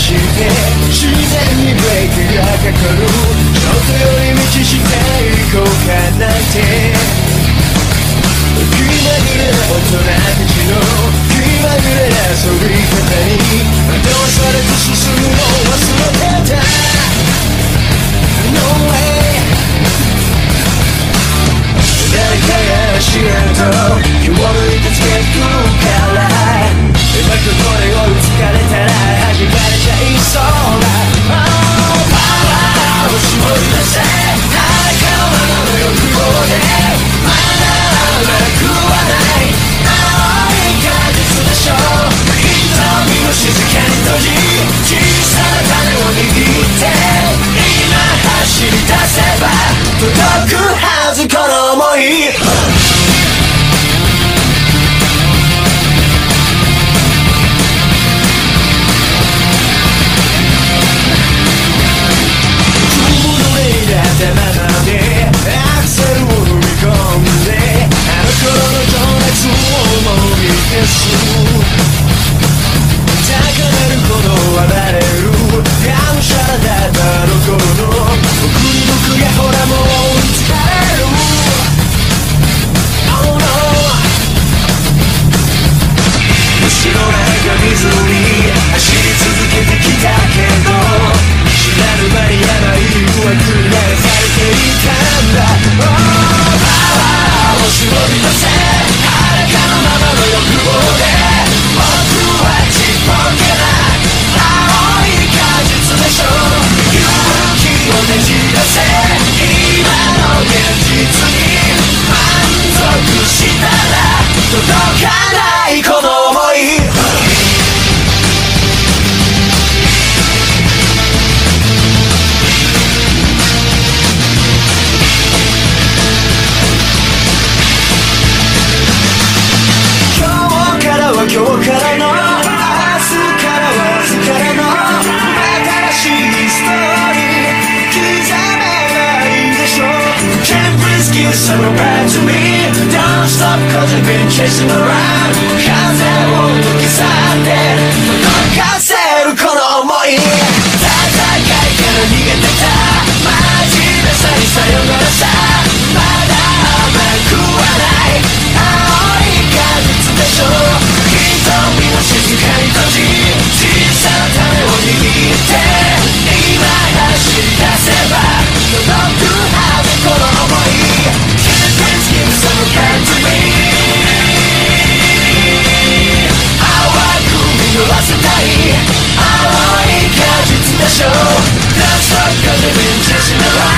して自然にブレーキがかかる。ちょっと寄り道していこうかなんて。気まぐれな大人たちの気まぐれな遊び方に惑わされて進むの忘れてた。 No way 誰かが足跡気を抜いてつけてくるから今ここで追いつかれたら弾かれちゃいそうだ。パワーを絞り出せ裸のままの欲望でまだ楽はない青い果実でしょう。瞳を静かに閉じ小さな種を握って今走り出せば届くはずこの想い。頭までアクセルを踏み込んであの頃の情熱を思い出す。高鳴るほど暴れるがむしゃらだったあの頃の僕に僕がほらもう追いつかれる。 Oh no 後ろなんか見ずに走り続けてきたけど知らぬ間にやばい枠に流されていたんだ。パワーを絞り出せ裸のままの欲望で僕はちっぽけな青い果実でしょう。勇気をねじ出せ今の現実に満足したら届かないこの想い。今日からの明日からは明日からの新しいストーリー刻めばいいでしょう。Can't please give some back to me Don't stop cause I've been chasing around 風を抜き去って届かせるこの想い。戦いから逃げてた真面目さにさよならさまだ甘くはない青い果実でしょう。瞳を静かに閉じ小さな種を握って今走り出せば届くはずこの想い。 Please give some back to me 淡く実らせたい青い果実でしょう。 Don't stop cause I've been chasing around